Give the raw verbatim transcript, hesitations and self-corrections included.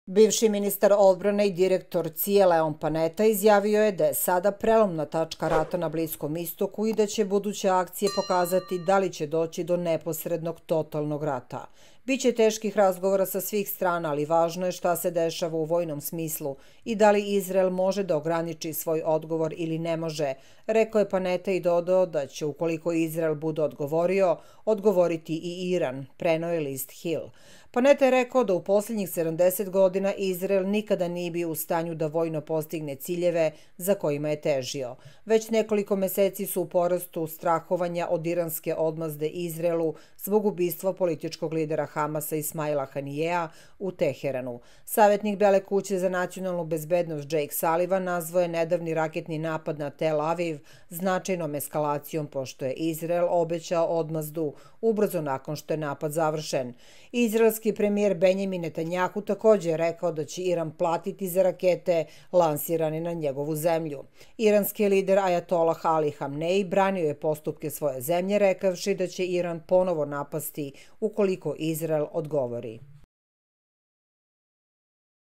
Bivši ministar odbrane i direktor C I A Leon Panetta izjavio je da je sada prelomna tačka rata na Bliskom istoku i da će buduće akcije pokazati da li će doći do neposrednog totalnog rata. Biće teških razgovora sa svih strana, ali važno je šta se dešava u vojnom smislu i da li Izrael može da ograniči svoj odgovor ili ne može, rekao je Panetta i dodao da će, ukoliko Izrael bude odgovorio, odgovoriti i Iran, preneo je list Hill. Panetta je rekao da u posljednjih sedamdeset godina Izrael nikada nije bio u stanju da vojno postigne ciljeve za kojima je težio. Već nekoliko meseci su u porastu strahovanja od iranske odmazde Izraelu zbog ubistva političkog lidera Hamasa Ismaila Hanijea u Teheranu. Savjetnik Bele kuće za nacionalnu bezbednost Jake Sullivan nazvao je nedavni raketni napad na Tel Aviv značajnom eskalacijom, pošto je Izrael obećao odmazdu ubrzo nakon što je napad završen. Izraelski premijer Benjamin Netanjahu također je rekao da će Iran platiti za rakete lansirane na njegovu zemlju. Iranski lider Ajatolah Ali Hamnej branio je postupke svoje zemlje, rekavši da će Iran ponovo napasti ukoliko Izrael odgovori.